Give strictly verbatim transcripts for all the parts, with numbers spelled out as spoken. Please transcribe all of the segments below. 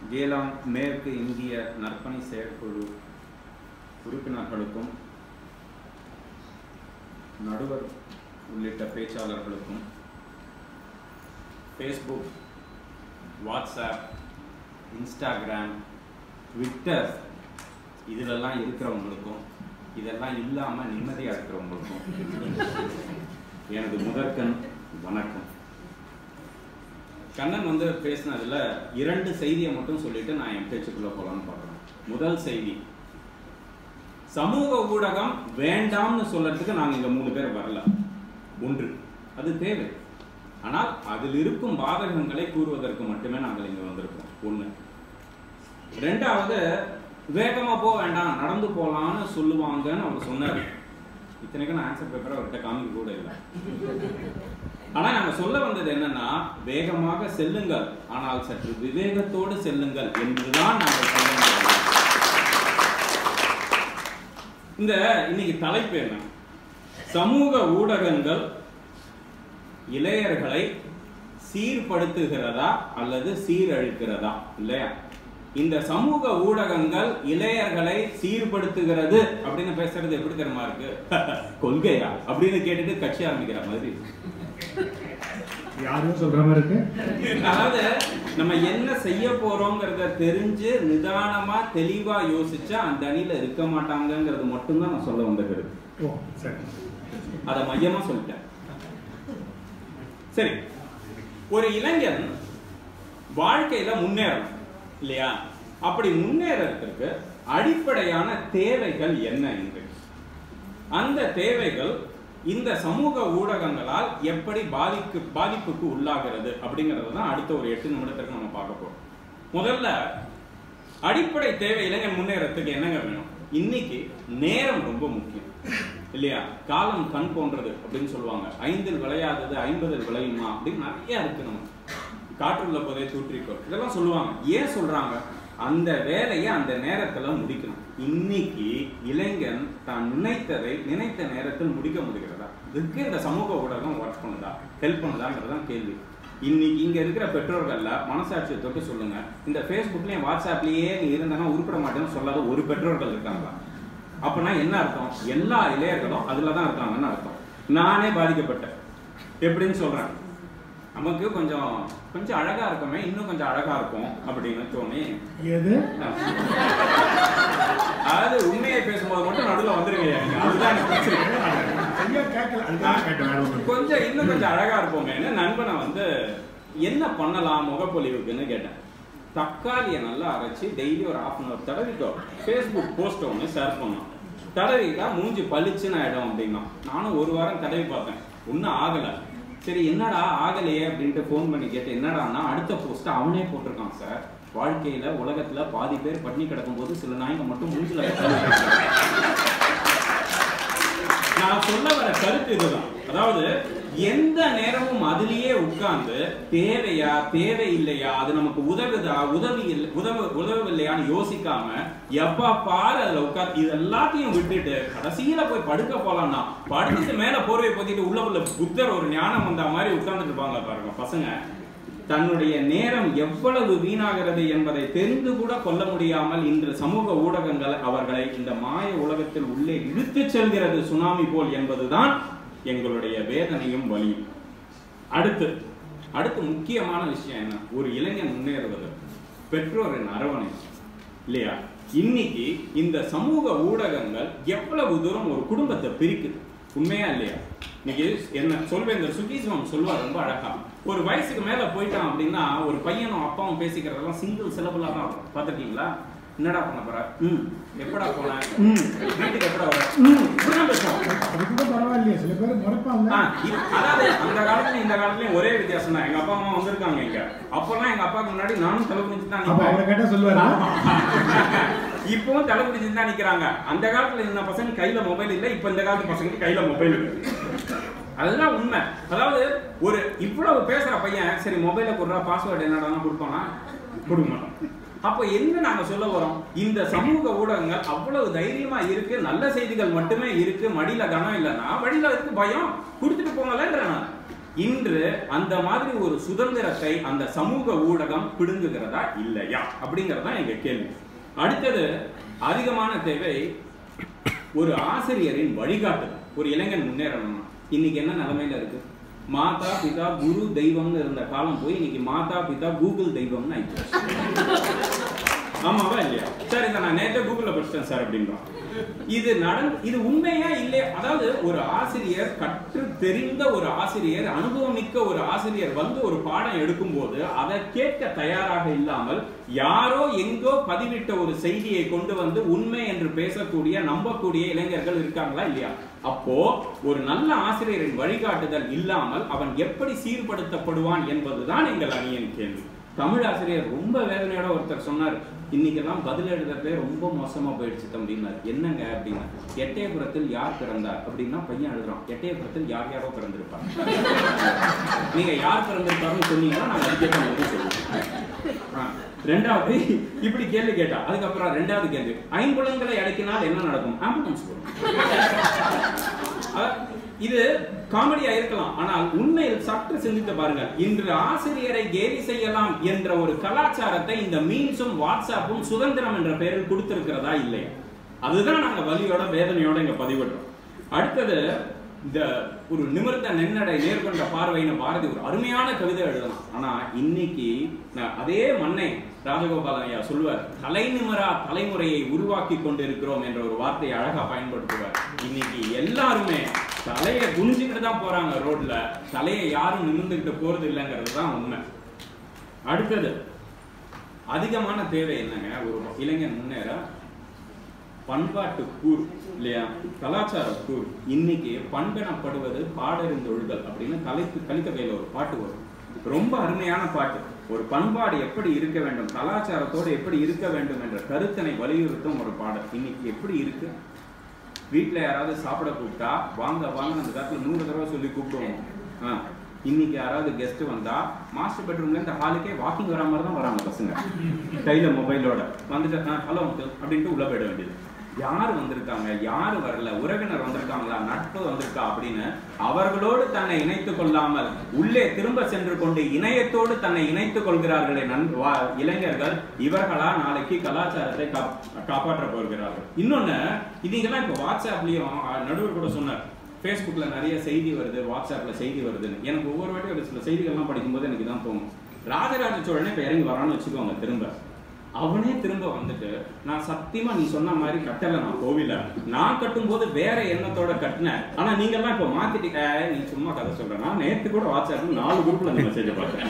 Geylang மேற்கு இந்திய நற்பணி செயற்குழு உறுப்பினர்களுக்கும் நடுவர் உள்ளிட்ட பேச்சாளர்களுக்கும் ஃபேஸ்புக், வாட்ஸ்அப், இன்ஸ்டாகிராம், ட்விட்டர் இதிலெல்லாம் இருக்கிறவங்களுக்கும் இதெல்லாம் இல்லாமல் நிம்மதியாக இருக்கிறவங்களுக்கும் எனது முதற்கண் வணக்கம். கண்ணன் வந்து பேசினதுல இரண்டு செய்தியை மட்டும் சொல்லிட்டு நான் என் பேச்சுக்குள்ள போலான்னு பார்க்குறேன். முதல் செய்தி, சமூக ஊடகம் வேண்டாம்னு சொல்றதுக்கு நாங்கள் இங்க மூணு பேர் வரல. ஒன்று, அது தேவை, ஆனால் அதில் இருக்கும் பாதகங்களை கூறுவதற்கு மட்டுமே நாங்கள் இங்க வந்திருக்கோம். ஒன்று. ரெண்டாவது, வேகமா போக வேண்டாம், நடந்து போலான்னு சொல்லுவாங்கன்னு அவர் சொன்னார். இத்தனைக்கும் நான் ஆன்சர் பேப்பரை அவர்கிட்ட காமிக்க கூட இல்லை. ஆனா நாங்க சொல்ல வந்தது என்னன்னா, வேகமாக செல்லுங்கள், ஆனால் சற்று விவேகத்தோடு செல்லுங்கள் என்றுதான் நாங்கள் சொல்ல வந்தோம். இந்த இன்னைக்கு தலைப்பு என்ன? சமூக ஊடகங்கள் இளையர்களை சீர்படுத்துகிறதா அல்லது சீரழிக்கிறதா? இல்லையா? இந்த சமூக ஊடகங்கள் இளையர்களை சீர்படுத்துகிறது அப்படின்னு பேசுறது எப்படி தெரியுமா இருக்கு? கொள்கையா அப்படின்னு கேட்டுட்டு கட்சி ஆரம்பிக்கிற மாதிரி யாரும் சொல்ற மாதிரி இருக்கு. அதாவது நம்ம என்ன செய்ய போறோங்கிறத தெரிஞ்சு நிதானமா தெளிவா யோசிச்சா அந்த அணியில இருக்க மாட்டாங்கிறது மட்டும்தான் நான் சொல்ல வந்த கருத்து. அத மையமா சொல்லிட்டேன். சரி, ஒரு இளைஞன் வாழ்க்கையில முன்னேறணும் இல்லையா? அப்படி முன்னேறதுக்கு அடிப்படையான தேவைகள் என்ன என்று, அந்த தேவைகள் இந்த சமூக ஊடகங்களால் எப்படி பாதிக்கு பாதிப்புக்கு உள்ளாகிறது அப்படிங்கறது தான் அடுத்த ஒரு எட்டு நிமிடத்திற்கு நம்ம பார்க்க போறோம். முதல்ல அடிப்படை தேவை இளைஞன் முன்னேறதுக்கு என்னங்க வேணும்? இன்னைக்கு நேரம் ரொம்ப முக்கியம் இல்லையா? காலம் கண் போன்றது அப்படின்னு சொல்லுவாங்க. ஐந்தில் விளையாதது ஐம்பதில் விளையுமா அப்படின்னு நிறைய இருக்கு. நம்ம காற்றுள்ள போதே தூற்றிக்கோ இதெல்லாம் சொல்லுவாங்க. ஏன் சொல்றாங்க? அந்த வேலையை அந்த நேரத்துல முடிக்கணும். இன்னைக்கு இளைஞன் தான் நினைத்ததை நினைத்த நேரத்தில் முடிக்க முடிகிறதா? இதுக்கு இந்த சமூக ஊடகம் ஒர்க் பண்ணுதா, ஹெல்ப் பண்ணுதாங்கிறதான் கேள்வி. இன்னைக்கு இங்க இருக்கிற பெற்றோர்கள்ல மனசாட்சியை தொட்டு சொல்லுங்க, இந்த ஃபேஸ்புக்லயும் வாட்ஸ்அப்லயே நீ இருந்தானா உருப்பிட மாட்டேன்னு சொல்லாத ஒரு பெற்றோர்கள் இருக்காங்களா? அப்படின்னா என்ன அர்த்தம்? எல்லா இளையர்களும் அதுலதான் இருக்காங்கன்னு அர்த்தம். நானே பாதிக்கப்பட்டேன். எப்படின்னு சொல்றேன். நமக்கு கொஞ்சம் கொஞ்சம் அழகா இருக்குமே, இன்னும் கொஞ்சம் அழகா இருக்கும் அப்படின்னு தோணி, அதாவது உண்மையை பேசும்போது மட்டும் நடுவில் வந்துருங்க. அதுதான் கொஞ்சம் இன்னும் கொஞ்சம் அழகா இருப்போமேன்னு நண்பனை வந்து என்ன பண்ணலாம் முகப்பொலிவுக்குன்னு கேட்டேன். தக்காளியை நல்லா அரைச்சி டெய்லி ஒரு ஹாஃப் அன் அவர் தடவிட்டோ, ஃபேஸ்புக் போஸ்ட் ஒன்று ஷேர் பண்ணோம். தடவிக்கா மூஞ்சி பளிச்சுன்னு ஆயிடும் அப்படின்னா. நானும் ஒரு வாரம் தடவி பார்த்தேன், ஒன்றும் ஆகலை. சரி என்னடா ஆகலையே அப்படின்ட்டு ஃபோன் பண்ணி கேட்டு, என்னடான்னா அடுத்த போஸ்ட் அவனே போட்டிருக்கான் சார், வாழ்க்கையில உலகத்துல பாதி பேர் பட்டினி கிடக்கும் போது சில நாய்ங்க மட்டும் மூஞ்சில. நான் சொல்ல வர கருத்து இதுதான். அதாவது எந்த நேரமும் அதுலயே உட்கார்ந்து தேவையா தேவை இல்லையா, அது நமக்கு உதவுதா உதவி உதவு உதவவில்லையான்னு யோசிக்காம எப்ப பாரு அதுல உட்கார்ந்து இது எல்லாத்தையும் விட்டுட்டு கடைசியில போய் படுக்க போலாம்னா படுத்துட்டு மேல போர்வை போத்திட்டு உள்ள உள்ள புத்தர் ஒரு ஞானம் வந்த மாதிரி உட்கார்ந்துட்டு இருப்பாங்க பாருங்க பசங்க. தன்னுடைய நேரம் எவ்வளவு வீணாகிறது என்பதை தெரிந்து கூட கொள்ள முடியாமல் இன்று சமூக ஊடகங்கள் அவர்களை இந்த மாய உலகத்தில் உள்ளே இழுத்து செல்கிறது சுனாமி போல் என்பதுதான் எங்களுடைய வேதனையும் வலியும். அடுத்து அடுத்து முக்கியமான விஷயம் என்ன? ஒரு இளைஞன் முன்னேறுவது பெற்றோரின் அரவணைப்பு இல்லையா? இன்னைக்கு இந்த சமூக ஊடகங்கள் எவ்வளவு தூரம் ஒரு குடும்பத்தை பிரிக்குது, உண்மையா இல்லையா? இன்னைக்கு என்ன சொல்வேந்தர் சுகீஸ்வரம் சொல்லுவார் ரொம்ப அழகா, ஒரு வயசுக்கு மேல போயிட்டான் அப்படின்னா ஒரு பையனும் அப்பாவும் பேசிக்கிறதெல்லாம் சிங்கிள் சிலபுலா தான் இருக்கும். பார்த்துருக்கீங்களா? என்னடா பண்ண போற, ம் எப்படா போன, ம் வீட்டுக்கு எப்படா வர, ம் இப்படிதான் பேசுவோம். பரவாயில்லையே, சில பேர் மறப்பாங்க. அதாவது அந்த காலத்துலயும் இந்த காலத்துலயும் ஒரே வித்தியாசம் தான். எங்க அப்பா அம்மா வந்திருக்காங்க இங்க, அப்பெல்லாம் எங்க அப்பாவுக்கு முன்னாடி நானும் தலை குடிச்சு தான் நிப்பேன். கேட்டா சொல்லுவாரு, இப்பவும் தலை குடிச்சு தான் நிக்கிறாங்க. அந்த காலத்துல இருந்த பசங்க கையில மொபைல் இல்லை, இப்ப இந்த காலத்து பசங்க கையில மொபைல் இருக்கு. அதுதான் உண்மை. அதாவது ஒரு இவ்வளவு பேசுற பையன் சரி மொபைல கொடுறா பாஸ்வேர்டு என்னடானா கொடுப்பானா? கொடுக்க மாட்டோம். அப்ப என்ன நாங்க சொல்ல வரோம்? இந்த சமூக ஊடகங்கள் அவ்வளவு தைரியமா இருக்கு, நல்ல செய்திகள் மட்டுமே இருக்கு, மடியில கனம் இல்லைன்னா வழியில இருக்கு பயம், கொடுத்துட்டு போங்கலன்ற. இன்று அந்த மாதிரி ஒரு சுதந்திரத்தை அந்த சமூக ஊடகம் பிடுங்குகிறதா இல்லையா அப்படிங்கறதா எங்க கேள்வி. அடுத்தது அதிகமான தேவை ஒரு ஆசிரியரின் வழிகாட்டுதல். ஒரு இளைஞன் முன்னேறணும். இன்னைக்கு என்ன நிலைமையில இருக்கு? மாதா பிதா குரு தெய்வம்னு இருந்த காலம் போய் இன்னைக்கு மாதா பிதா கூகுள் தெய்வம்னு ஆயிடுச்சு. ஆமாவா இல்லையா? சார் இதை நான் நேற்று கூகுள்ல படிச்சிட்டேன் சார் அப்படின்றான். இது நடந்து இது உண்மையா இல்லையா? அதாவது ஒரு ஆசிரியர், கற்று தெரிந்த ஒரு ஆசிரியர், அனுபவமிக்க ஒரு ஆசிரியர் வந்து ஒரு பாடம் எடுக்கும் போது அதை கேட்க தயாராக இல்லாமல் யாரோ எங்கோ பதிவிட்ட ஒரு செய்தியை கொண்டு வந்து உண்மை என்று பேசக்கூடிய நம்பக்கூடிய இளைஞர்கள் இருக்காங்களா இல்லையா? அப்போ ஒரு நல்ல ஆசிரியரின் வழிகாட்டுதல் இல்லாமல் அவன் எப்படி சீர்படுத்தப்படுவான் என்பதுதான் எங்கள் அணியின் கேள்வி. தமிழ் ஆசிரியர் ரொம்ப வேதனையோட ஒருத்தர் சொன்னார், இன்னைக்கெல்லாம் பதில் எழுதுறதே ரொம்ப மோசமா போயிடுச்சு தம்பின்னார். என்னங்க அப்படின்னா, எட்டயபுரத்தில் யார் பிறந்தார் அப்படின்னா பையன் எழுதுறான், எட்டயபுரத்தில் யார் யாரோ பிறந்திருப்பாங்க. நீங்க யார் பிறந்திருப்பாருன்னு சொன்னீங்கன்னா நாங்க அதுக்கேற்ற மாதிரி சொல்லுவோம். ரெண்டாவது இப்படி கேள்வி கேட்டா அதுக்கப்புறம் ரெண்டாவது கேள்வி, ஐம்புலன்களை அடக்கினால் என்ன நடக்கும்? ஆம்புலன்ஸ் வரும். இது காமெடியா இருக்கலாம், ஆனால் உண்மையில் சற்று சிந்தித்து பாருங்க. இன்று ஆசிரியரை கேலி செய்யலாம் என்ற ஒரு கலாச்சாரத்தை இந்த மீம்ஸும் வாட்ஸ்அப்பும் சுதந்திரம் என்ற பெயரில் கொடுத்திருக்கிறதா இல்லையா? அதுதான் நாங்க வலியோட வேதனையோட இங்க பதிவிடுறோம். அடுத்தது இந்த ஒரு நிமிர்ந்த நென்னடை நேர்கொண்ட பார்வைன்னு பாரதி ஒரு அருமையான கவிதை எழுதலாம். ஆனா இன்னைக்கு அதே மண்ணை ராஜகோபாலன் ஐயா சொல்வார், தலை நிமிரா தலைமுறையை உருவாக்கி கொண்டு இருக்கிறோம் என்ற ஒரு வார்த்தையை அழகா பயன்படுத்துவார். இன்னைக்கு எல்லாருமே தலையை குனிஞ்சுக்கிட்டு தான் போறாங்க ரோட்ல, தலையை யாரும் நிமிர்ந்துகிட்டு போறது இல்லைங்கிறது தான் உண்மை. அடுத்தது அதிகமான தேவை என்னங்க? ஒரு இளைஞன் முன்னேற பண்பாட்டு கூறு இல்லையா, கலாச்சார கூறு. இன்னைக்கு பண்பெனப்படுவது பாடறிந்தொழுதல் அப்படின்னு கலைத்து கலித்தகையில ஒரு பாட்டு வரும், ரொம்ப அருமையான பாட்டு. ஒரு பண்பாடு எப்படி இருக்க வேண்டும், கலாச்சாரத்தோடு எப்படி இருக்க வேண்டும் என்ற கருத்தினை வலியுறுத்தும் ஒரு பாடல். இன்னைக்கு எப்படி இருக்கு? வீட்டுல யாராவது சாப்பிட கூப்பிட்டா வாங்க வாங்க அந்த காலத்துல நூறு தடவை சொல்லி கூப்பிடுவோம். ஆஹ் இன்னைக்கு யாராவது கெஸ்ட் வந்தா மாஸ்டர் பெட்ரூம்ல இந்த ஹாலுக்கே வாக்கிங் வரா மாதிரி தான் வராங்க பசங்க, கையில மொபைலோட வந்துட்டு ஹலோ அங்கிள் அப்படின்ட்டு உள்ள போயிட வேண்டியது. யாரு வந்திருக்காங்க, யாரு வரல, உறவினர் வந்திருக்காங்களா, நட்பு வந்திருக்கா அப்படின்னு அவர்களோடு தன்னை இணைத்துக் கொள்ளாமல் உள்ளே திரும்ப சென்று கொண்டு இணையத்தோடு தன்னை இணைத்துக் கொள்கிறார்களே இளைஞர்கள், இவர்களா நாளைக்கு கலாச்சாரத்தை காப்பாற்ற போகிறார்கள். இன்னொன்னு, இதெல்லாம் இப்ப வாட்ஸ்அப்லயும் நடுவர் கூட சொன்னார், ஃபேஸ்புக்ல நிறைய செய்தி வருது, வாட்ஸ்அப்ல செய்தி வருதுன்னு. எனக்கு ஒவ்வொரு வாட்டி ஒரு சில செய்திகள்லாம் படிக்கும்போது எனக்கு தான் தோணும், ராஜராஜ சோழனே இப்ப இறங்கி வரான்னு வச்சுக்கோங்க, திரும்ப அவனே திரும்ப வந்துட்டு நான் சத்தியமா நீ சொன்ன மாதிரி கட்டல, நான் கோவில நான் கட்டும் போது வேற எண்ணத்தோட கட்டினேன், ஆனா நீங்க எல்லாம் இப்ப மாத்திட்டீங்க, நீ சும்மா கதை சொல்றேன்னா நேற்று கூட வாட்ஸ்அப்ல நாலு குரூப்ல அந்த மெசேஜ் பார்த்தேன்.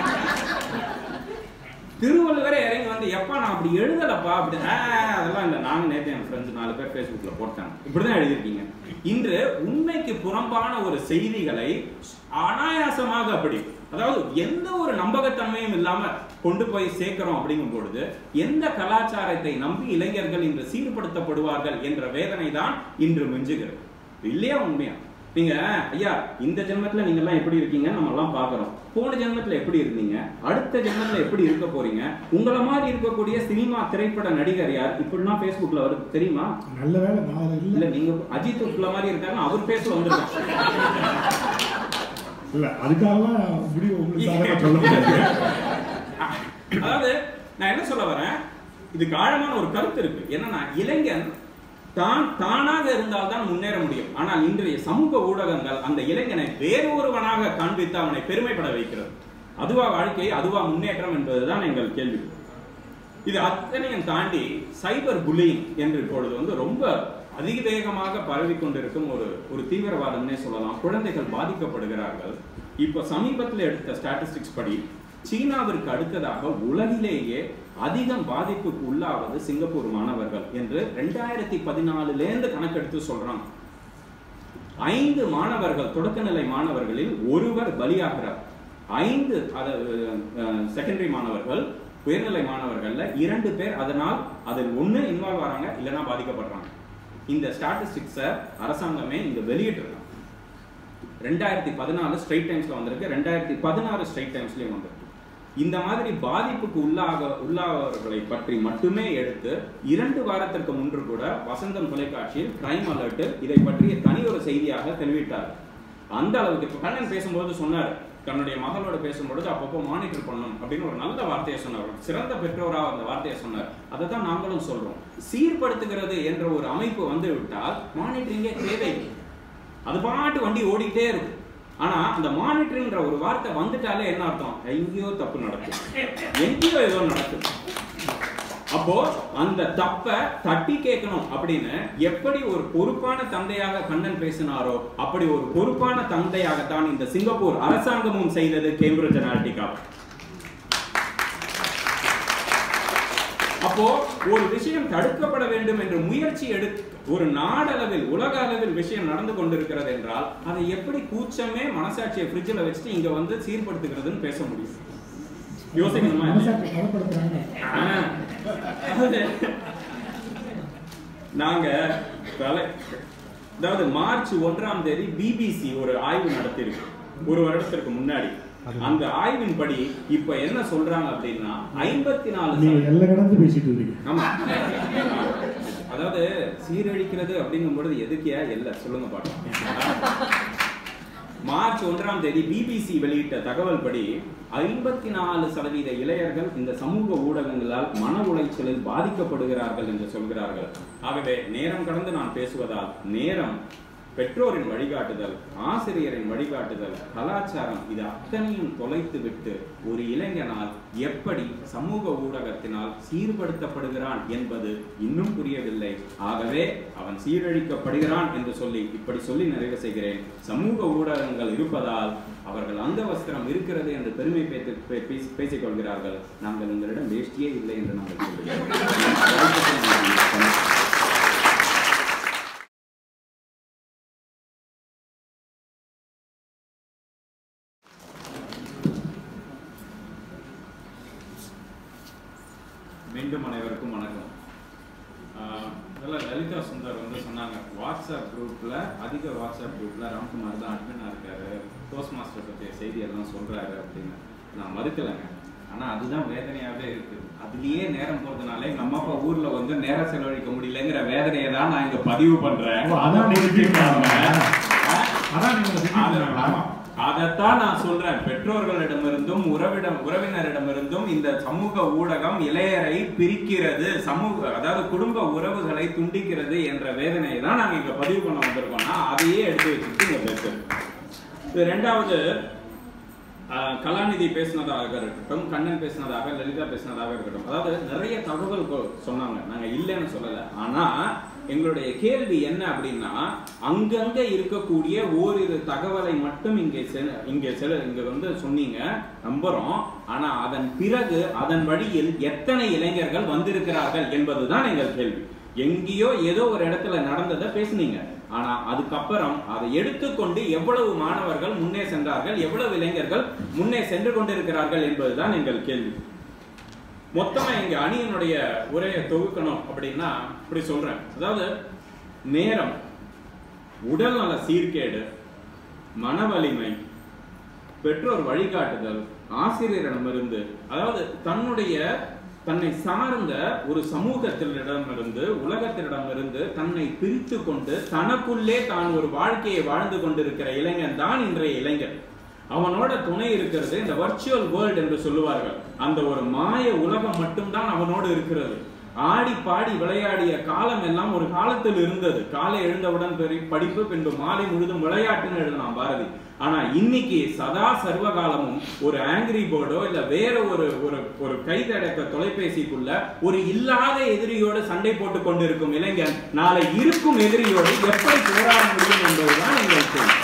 திருவள்ளுவரே இறங்கி வந்து எப்பா நான் அப்படி எழுதலப்பா அப்படி, அதெல்லாம் இல்லை, நாங்க நேற்று என் ஃப்ரெண்ட்ஸ் நாலு பேர் ஃபேஸ்புக்ல போட்டாங்க, இப்படிதான் எழுதிருக்கீங்க. இன்று உண்மைக்கு புறம்பான ஒரு செய்திகளை அனாயாசமாக அப்படி, அதாவது எந்த ஒரு நம்பகத்தன்மையும் இல்லாம கொண்டு போய் சேர்க்கிறோம் அப்படிங்கும் பொழுது எந்த கலாச்சாரத்தை நம்பி இளைஞர்கள் இன்று சீர்படுத்தப்படுவார்கள் என்ற வேதனை தான் இன்று மிஞ்சுகிறது இல்லையா? உண்மையா நீங்க ஐயா இந்த ஜென்மத்துல நீங்க எல்லாம் எப்படி இருக்கீங்க நம்ம எல்லாம் பாக்குறோம், போன ஜென்மத்துல எப்படி இருந்தீங்க, அடுத்த ஜென்மத்துல எப்படி இருக்க போறீங்க, உங்களை மாதிரி இருக்கக்கூடிய சினிமா திரைப்பட நடிகர் யார் இப்படிலாம் பேஸ்புக்ல வருது தெரியுமா? நல்ல வேலை நான் இல்ல, நீங்க அஜித் உள்ள மாதிரி இருக்காங்க, அவர் பேசல வந்துருக்காங்க. இல்ல அதுக்காக முடிவு உங்களுக்கு சொல்ல முடியாது. அதாவது நான் என்ன சொல்ல வரேன், இதுக்கு ஆழமான ஒரு கருத்து இருக்கு. என்னன்னா, இளைஞன் தான் தானாக இருந்தால்தான் முன்னேற முடியும். ஆனால் இன்றைய சமூக ஊடகங்கள் அந்த இளைஞனை வேறொருவனாக காண்பித்து அவனை பெருமைப்பட வைக்கிறது. அதுவா வாழ்க்கை, அதுவா முன்னேற்றம் என்பதுதான் எங்கள் கேள்வி. இது அத்தனையும் தாண்டி சைபர் புல்லிங் என்று இப்பொழுது வந்து ரொம்ப அதிவேகமாக பரவி கொண்டிருக்கும் ஒரு ஒரு தீவிரவாதம்னே சொல்லலாம். குழந்தைகள் பாதிக்கப்படுகிறார்கள். இப்போ சமீபத்தில் எடுத்த ஸ்டாட்டிஸ்டிக்ஸ் படி சீனாவிற்கு அடுத்ததாக உலகிலேயே அதிகம் பாதிப்புக்கு உள்ளாவது சிங்கப்பூர் மாணவர்கள் என்று ரெண்டாயிரத்தி பதினாலுலேருந்து கணக்கெடுத்து சொல்றாங்க. ஐந்து மாணவர்கள், தொடக்கநிலை மாணவர்களில் ஒருவர் பலியாகிறார். ஐந்து செகண்டரி மாணவர்கள், உயர்நிலை மாணவர்கள்ல இரண்டு பேர் அதனால் அதில் ஒண்ணு இன்வால்வ் ஆறாங்க, இல்லைன்னா பாதிக்கப்படுறாங்க. இந்த ஸ்டாட்டிஸ்டிக்ஸை அரசாங்கமே இங்க வெளியிட்டிருக்காங்க. ரெண்டாயிரத்தி பதினாலு ஸ்ட்ரைட் டைம்ஸ்ல வந்திருக்கு, ரெண்டாயிரத்தி பதினாறு ஸ்ட்ரைட் டைம்ஸ்லயும் வந்திருக்கு. இந்த மாதிரி பாதிப்புக்கு உள்ளாக உள்ளாதவர்களை பற்றி மட்டுமே எடுத்து இரண்டு வாரத்திற்கு முன்பு கூட வசந்தம் தொலைக்காட்சியில் கிரைம் அலர்ட் இதை பற்றிய தனி ஒரு செய்தியாக தெரிவித்தார். அந்த அளவுக்கு. இப்போ கண்ணன் பேசும்போது சொன்னார், தன்னுடைய மகளோட பேசும்பொழுது அப்பப்போ மானிட்டர் பண்ணணும் அப்படின்னு ஒரு நல்ல வார்த்தையை சொன்னார். சிறந்த பெற்றோராக அந்த வார்த்தையை சொன்னார். அதை தான் நாங்களும் சொல்றோம். சீர்படுத்துகிறது என்ற ஒரு அமைப்பு வந்து விட்டால் மானிட்டரிங்கே தேவை. அது பாட்டு வண்டி ஓடிக்கிட்டே இருக்கும். ஆனா அந்த மானிட்டரிங்கிற ஒரு வார்த்தை வந்துட்டாலே என்ன அர்த்தம்? எங்கேயோ தப்பு நடக்கும், எங்கேயோ ஏதோ நடக்கும். அப்போ அந்த தப்ப தட்டி கேட்கணும் அப்படின்னு எப்படி ஒரு பொறுப்பான தந்தையாக கண்ணன் பேசினாரோ அப்படி ஒரு பொறுப்பான தந்தையாகத்தான் இந்த சிங்கப்பூர் அரசாங்கமும் செய்தது கேம்பிரிட்ஜ் அனாலிட்டிகா. அப்போ ஒரு விஷயம் தடுக்கப்பட வேண்டும் என்று முயற்சி எடுத்து ஒரு நாடளவில் உலக அளவில் விஷயம் நடந்து கொண்டிருக்கிறது என்றால் அதை எப்படி கூச்சமே மனசாட்சியை ஃப்ரிட்ஜில் வச்சுட்டு இங்க வந்து சீர்படுத்துகிறதுன்னு பேச முடியும்? யோசிக்கணுமா? நாங்க அதாவது மார்ச் ஒன்றாம் தேதி பிபிசி ஒரு ஆய்வு நடத்திருக்கு ஒரு வருடத்திற்கு முன்னாடி. அந்த ஆய்வின் படி இப்ப என்ன சொல்றாங்க அப்படின்னா ஐம்பத்தி நாலு ஆமா அதாவது சீரழிக்கிறது அப்படிங்கும் பொழுது எதுக்கியா இல்ல சொல்லுங்க பாட்டு. மார்ச் ஒன்றாம் தேதி பிபிசி வெளியிட்ட தகவல் படி ஐம்பத்தி நாலு சதவீத இளைஞர்கள் இந்த சமூக ஊடகங்களால் மன உளைச்சலில் பாதிக்கப்படுகிறார்கள் என்று சொல்கிறார்கள். ஆகவே நேரம் கடந்து நான் பேசுவதால் நேரம், பெற்றோரின் வழிகாட்டுதல், ஆசிரியரின் வழிகாட்டுதல், கலாச்சாரம் இது அத்தனையும் தொலைத்து விட்டு ஒரு இளைஞனால் எப்படி சமூக ஊடகத்தினால் சீர்படுத்தப்படுகிறான் என்பது இன்னும் புரியவில்லை. ஆகவே அவன் சீரழிக்கப்படுகிறான் என்று சொல்லி இப்படி சொல்லி நிறைவு செய்கிறேன். சமூக ஊடகங்கள் இருப்பதால் அவர்கள் அந்த வஸ்திரம் இருக்கிறது என்று பெருமை பேசிக் கொள்கிறார்கள். நாங்கள் உங்களிடம் வேஷ்டியே இல்லை என்று நாங்கள் சொல்கிறோம். மீண்டும் அனைவருக்கும் வணக்கம். லலிதா சுந்தர் வந்து சொன்னாங்க, வாட்ஸ்அப் குரூப்பில் அதிக வாட்ஸ்அப் குரூப்பில் ராம்குமார் தான் அட்மினாக இருக்காரு, போஸ்ட் மாஸ்டர் பற்றிய செய்தியெல்லாம் சொல்கிறாரு அப்படின்னு. நான் மறுக்கலைங்க. ஆனால் அதுதான் வேதனையாகவே இருக்குது. அதுலேயே நேரம் போகிறதுனால எங்கள் அம்மா அப்பா ஊரில் வந்து நேரம் செலவழிக்க முடியலங்கிற வேதனையை தான் நான் இங்கே பதிவு பண்ணுறேன். அதைத்தான் நான் சொல்றேன். பெற்றோர்களிடமிருந்தும் உறவிடம் உறவினரிடமிருந்தும் இந்த சமூக ஊடகம் இளையரை பிரிக்கிறது, சமூக அதாவது குடும்ப உறவுகளை துண்டிக்கிறது என்ற வேதனையை தான் நாங்க இங்க பதிவு பண்ண வந்திருக்கோம்னா அதையே எடுத்து வச்சுட்டு இங்க பேசுறோம். இது ரெண்டாவது கலாநிதி பேசினதாக இருக்கட்டும், கண்ணன் பேசினதாக, லலிதா பேசினதாக இருக்கட்டும், அதாவது நிறைய தகவல் சொன்னாங்க, நாங்க இல்லைன்னு சொல்லல. ஆனா எங்களுடைய கேள்வி என்ன அப்படின்னா, அங்கங்க இருக்கக்கூடிய ஓரிரு தகவலை மட்டும் இங்கே இங்க சில இங்க வந்து சொன்னீங்க, நம்புறோம். ஆனா அதன் பிறகு அதன் வழியில் எத்தனை இளைஞர்கள் வந்திருக்கிறார்கள் என்பதுதான் எங்கள் கேள்வி. எங்கேயோ ஏதோ ஒரு இடத்துல நடந்ததை பேசுனீங்க, ஆனா அதுக்கப்புறம் அதை எடுத்துக்கொண்டு எவ்வளவு மாணவர்கள் முன்னே சென்றார்கள், எவ்வளவு இளைஞர்கள் முன்னே சென்று கொண்டிருக்கிறார்கள் என்பதுதான் எங்கள் கேள்வி. மொத்தமா எங்க அணியினுடைய உரையை தொகுக்கணும் அப்படின்னா இப்படி சொல்றேன். அதாவது நேரம், உடல்நல சீர்கேடு, மன வலிமை, பெற்றோர் வழிகாட்டுதல், ஆசிரியரிடமிருந்து, அதாவது தன்னுடைய தன்னை சார்ந்த ஒரு சமூகத்தினிடமிருந்து உலகத்தினிடமிருந்து தன்னை பிரித்து கொண்டு தனக்குள்ளே தான் ஒரு வாழ்க்கையை வாழ்ந்து கொண்டிருக்கிற இளைஞன் தான் இன்றைய இளைஞன். அவனோட துணை இருக்கிறது இந்த வர்ச்சுவல் வேர்ல்ட் என்று சொல்லுவார்கள், அந்த ஒரு மாய உலகம் மட்டும்தான் அவனோடு இருக்கிறது. ஆடி பாடி விளையாடிய காலம் எல்லாம் ஒரு காலத்தில் இருந்தது. காலை எழுந்தவுடன் படிப்பு, பின்பு மாலை முழுதும் விளையாட்டுன்னு எழுதலாம் பாரதி. ஆனா இன்னைக்கு சதா சர்வ காலமும் ஒரு ஆங்கிரி போர்டோ இல்ல வேற ஒரு ஒரு கைதடக்க தொலைபேசிக்குள்ள ஒரு இல்லாத எதிரியோடு சண்டை போட்டுக் கொண்டிருக்கும் இளைஞன் நாளை இருக்கும் எதிரியோடு எப்படி போராட முடியும் என்பதுதான் எங்கள் கேள்வி.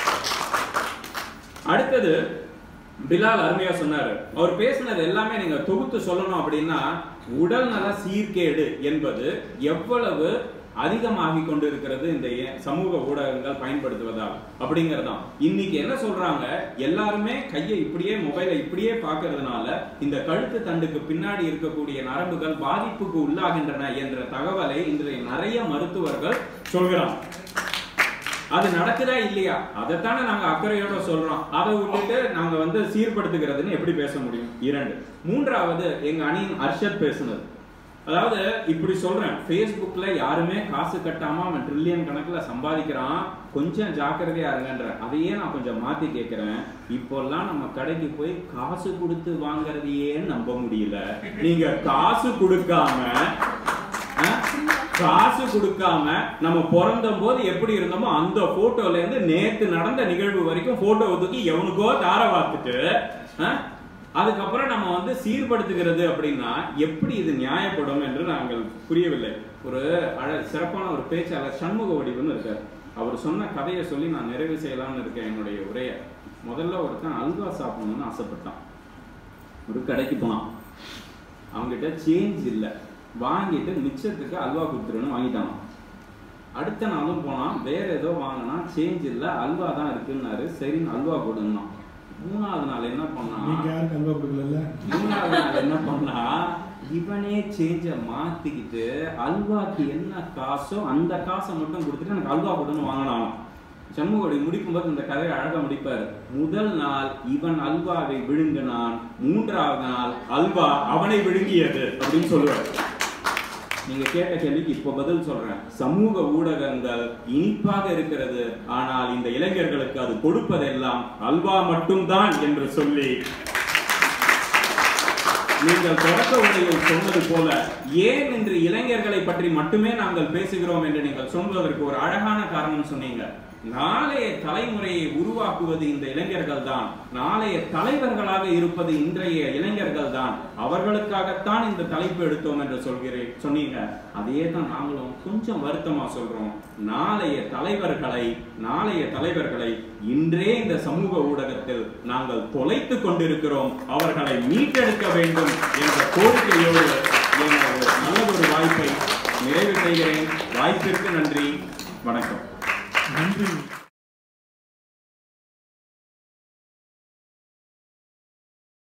அடுத்தது பிலால் அருமையா சொன்னாரு. அவர் பேசினது எல்லாமே நீங்க தொகுத்து சொல்லணும் அப்படின்னா, உடல்நல சீர்கேடு என்பது எவ்வளவு அதிகமாகி கொண்டு இருக்கிறது இந்த சமூக ஊடகங்கள் பயன்படுத்துவதால் அப்படிங்கறதான். இன்னைக்கு என்ன சொல்றாங்க, எல்லாருமே கையை இப்படியே மொபைலை இப்படியே பாக்குறதுனால இந்த கழுத்து தண்டுக்கு பின்னாடி இருக்கக்கூடிய நரம்புகள் பாதிப்புக்கு உள்ளாகின்றன என்ற தகவலை இன்றைய நிறைய மருத்துவர்கள் சொல்கிறாங்க. அது நடக்குதா இல்லையா அதைத்தானே நாங்க அக்கறையோட சொல்றோம். அதை விட்டுட்டு நாங்க வந்து சீர்படுத்துகிறதுன்னு எப்படி பேச முடியும்? இரண்டு. மூன்றாவது எங்க அணியின் அர்ஷத் பேசுனது. அதாவது இப்படி சொல்றேன், பேஸ்புக்ல யாருமே காசு கட்டாம அவன் ட்ரில்லியன் கணக்குல சம்பாதிக்கிறான், கொஞ்சம் ஜாக்கிரதையா இருங்கன்ற. அதையே நான் கொஞ்சம் மாத்தி கேட்கிறேன். இப்போல்லாம் நம்ம கடைக்கு போய் காசு கொடுத்து வாங்குறதையே நம்ப முடியல. நீங்க காசு கொடுக்காம காசு கொடுக்காம நம்ம பிறந்த போது எப்படி இருந்தோமோ அந்த போட்டோல இருந்து நேத்து நடந்த நிகழ்வு வரைக்கும் போட்டோ தூக்கி எவனுக்கோ தார வாத்துட்டு அதுக்கப்புறம் நம்ம வந்து சீர்படுத்துகிறது அப்படின்னா எப்படி இது நியாயப்படும் என்று நாங்கள் புரியவில்லை. ஒரு அழ சிறப்பான ஒரு பேச்சாளர் சண்முக வடிவன்னு இருக்கார். அவர் சொன்ன கதையை சொல்லி நான் நிறைவு செய்யலாம்னு இருக்கேன் என்னுடைய உரையை. முதல்ல ஒருத்தன் அல்வா சாப்பிடணும்னு ஆசைப்பட்டான். ஒரு கடைக்கு போனான். அவங்ககிட்ட சேஞ்ச் இல்லை. வாங்கிட்டு மிச்சத்துக்கு அல்வா கொடுத்துருன்னு வாங்கிட்டான். அடுத்த நாளும் போனான். வேற ஏதோ வாங்கினா சேஞ்ச் இல்லை, அல்வா தான் இருக்குன்னாரு. சரின்னு அல்வா கொடுந்தான். மூணாவது நாள் என்ன பண்ணா மூணாவது நாள் என்ன பண்ணா இவனே சேஞ்ச மாத்திக்கிட்டு அல்வாக்கு என்ன காசோ அந்த காசை மட்டும் கொடுத்துட்டு எனக்கு அல்வா கொடுன்னு வாங்கினான். சண்முகோடி முடிக்கும் போது இந்த கதையை அழகா முடிப்பார். முதல் நாள் இவன் அல்வாவை விழுங்கினான், மூன்றாவது நாள் அல்வா அவனை விழுங்கியது அப்படின்னு சொல்லுவார். நீங்க கேட்ட கேள்விக்கு இப்ப பதில் சொல்றேன். சமூக ஊடகங்கள் இனிப்பாக இருக்கிறது, ஆனால் இந்த இளைஞர்களுக்கு அது கொடுப்பதெல்லாம் அல்வா மட்டும்தான் என்று சொல்லி நீங்கள் தொடக்க உரையில் சொன்னது போல ஏன் இன்று இளைஞர்களை பற்றி மட்டுமே நாங்கள் பேசுகிறோம் என்று நீங்கள் சொல்வதற்கு ஒரு அழகான காரணம் சொன்னீங்க. நாளைய தலைமுறையை உருவாக்குவது இந்த இளைஞர்கள் தான். நாளைய தலைவர்களாக இருப்பது இன்றைய இளைஞர்கள் தான். அவர்களுக்காகத்தான் இந்த தலைப்பு எடுத்தோம் என்று சொல்கிறேன் சொன்னீங்க. அதே தான் நாங்களும் கொஞ்சம் வருத்தமா சொல்றோம். நாளைய தலைவர்களை நாளைய தலைவர்களை இன்றே இந்த சமூக ஊடகத்தில் நாங்கள் தொலைத்து கொண்டிருக்கிறோம். அவர்களை மீட்டெடுக்க வேண்டும் என்ற கோரிக்கையோடு நல்லதொரு வாய்ப்பை நிறைவு செய்கிறேன். வாய்ப்பிற்கு நன்றி. வணக்கம். நன்றி.